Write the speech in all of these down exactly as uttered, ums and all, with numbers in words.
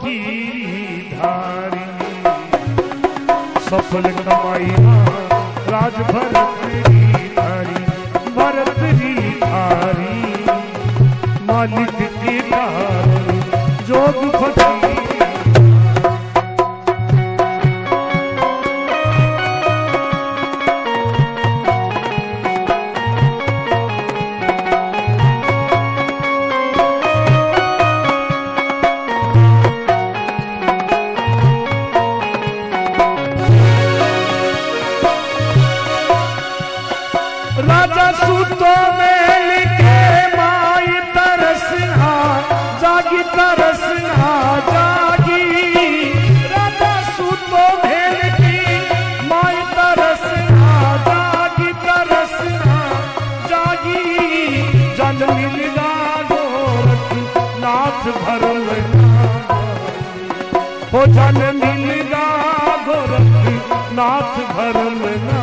फकीरी धारी। सफल कमाई राज भरतरी धारी, भरतरी धारी मालिक के कारण जोग फकीरी। राजा सूतो मेल के माई तरसना जागी, तरसना जागी। राजा सूतो मेल की माई तरसना जागी, तरसना जागी। जन मिलगा गोरख नाथ भरल हो, जन मिलगा गोरख नाथ भरल ना।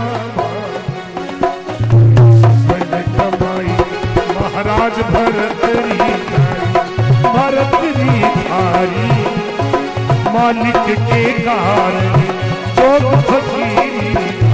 महाराज भरतरी भरतरी धारी मालिक के कारण जोग फकीरी।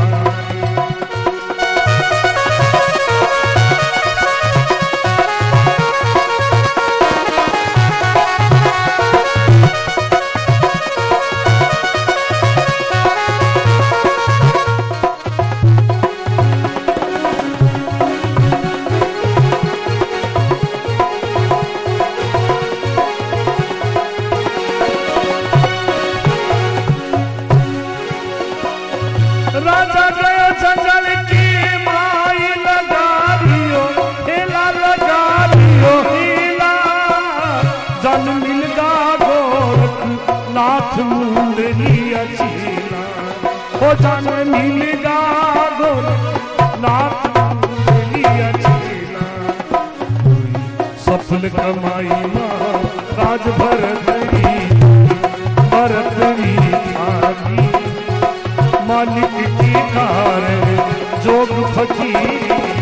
राजा गयो जंगल की माई लगा दियो, हेला लगा दियो हेला। जन मिलगा गोरख नाथ मुंडली अचीला हो, जन मिलगा गोरख नाथ मुंडली अचीला। सफल कमाई राज भरतरी भरतरी धारी मालिक की कारण जोग फकीरी।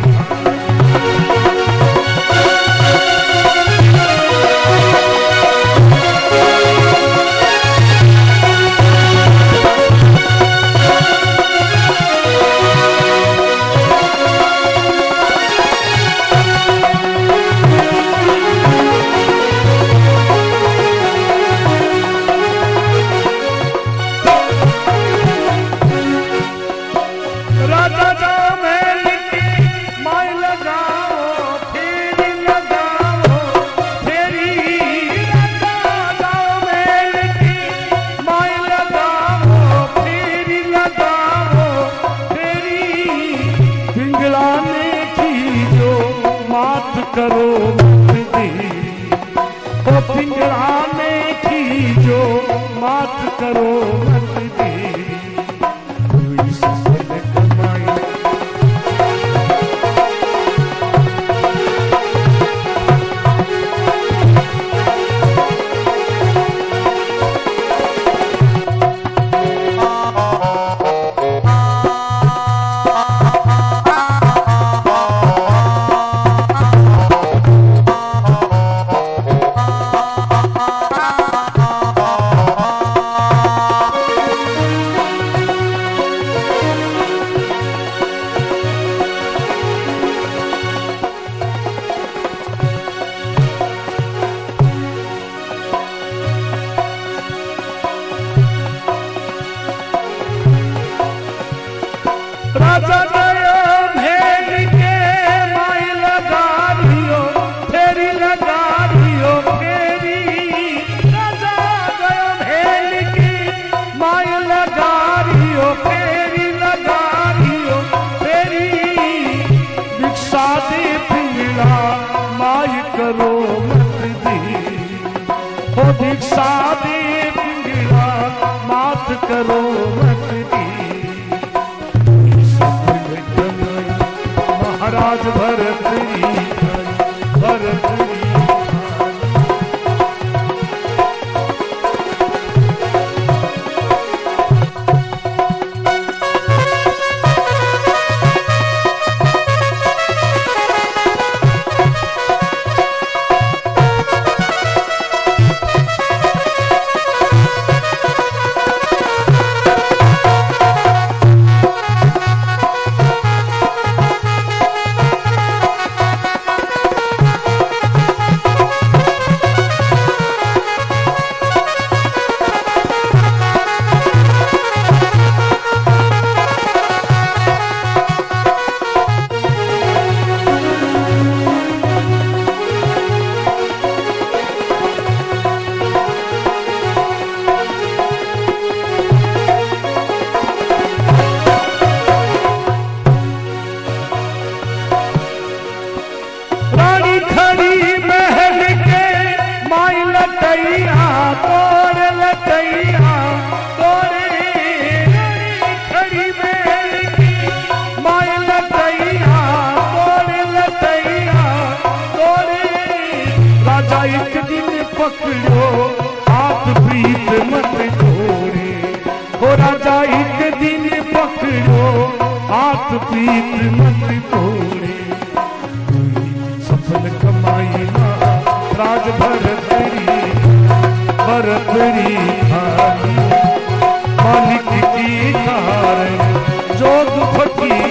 राजा जाओ महल की माई लगाओ, फेरी लगाओ फेरी। राजा जाओ महल की माई लगाओ, फेरी लगाओ फेरी। पिंगलाने की जो मात करो मत देरी, ओ पिंगलाने की जो मात करो मत देरी। राजा गयो भेड़ के माई लगा दियो, फेरी लगा दियो फेरी। राजा गयो भेड़ की माई लगा दियो, फेरी लगा दियो फेरी। भिक्षा दे पिंगला माई करो मत देरी, हो भिक्षा दे पिंगला मात करो मत देरी। महाराज भरतरी भरतरी मत छोड़े। हो राजा एक दिन पकड़ो हाथ प्रीत मत तोड़े। सफल कमाई महाराज भरतरी भरतरी थारी। मालिक की कारण जोग फकीर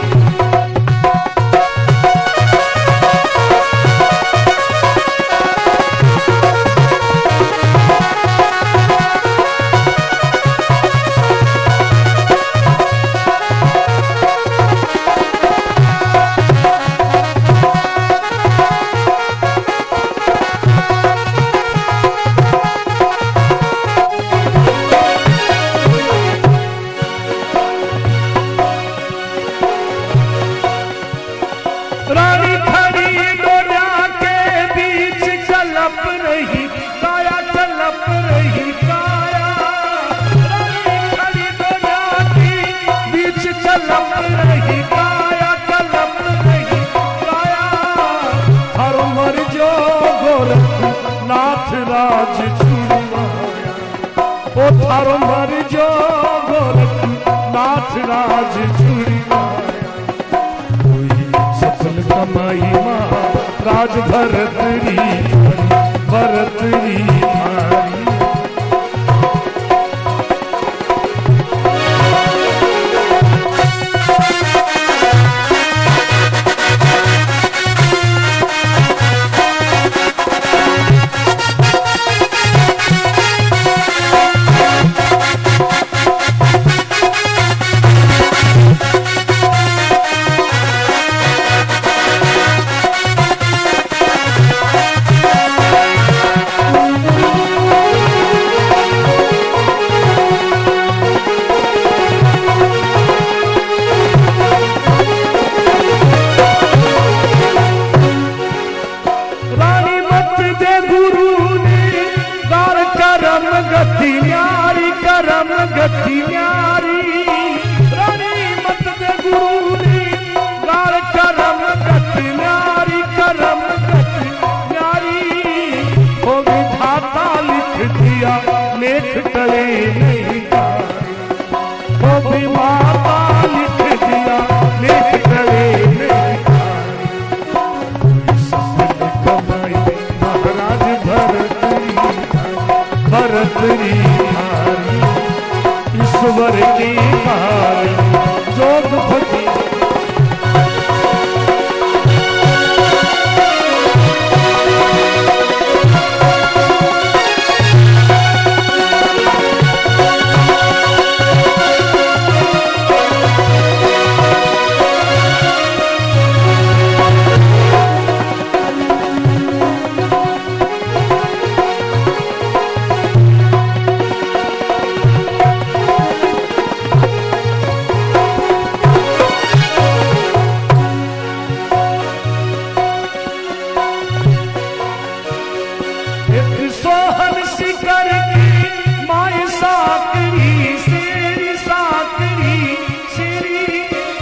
राज छुड़वाया। ओ थारो मर जो गोरख नाथ राज छुड़वाया। कोई सफल कमाई महाराज भरतरी भरतरी थारी। गति न्यारी रानी मत दे गुरु नी गाल करम गति न्यारी करम गति न्यारी। हो विधाता लिख दिया लेख टले नहीं तारे। हो भी माता लिख दिया लेख टले नहीं तारे। सफल कमाई महाराज भरतरी भरतरी ईश्वर की कारण जोग फकीर। सोहन सिकर की माई साकरी सेरी साकरी सेरी।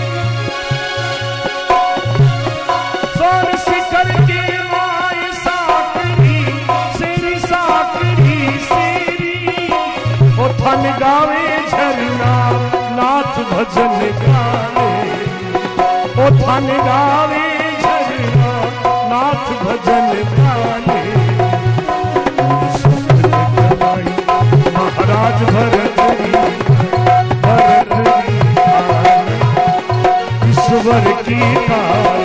सोहन सिकर की माई साकरी सेरी साकरी सेरी। ओ थन गावे झरना नाथ भजन गावे। ओ थन गावे झरना नाथ भजन गावे। महाराज भरतरी भरतरी ईश्वर की कार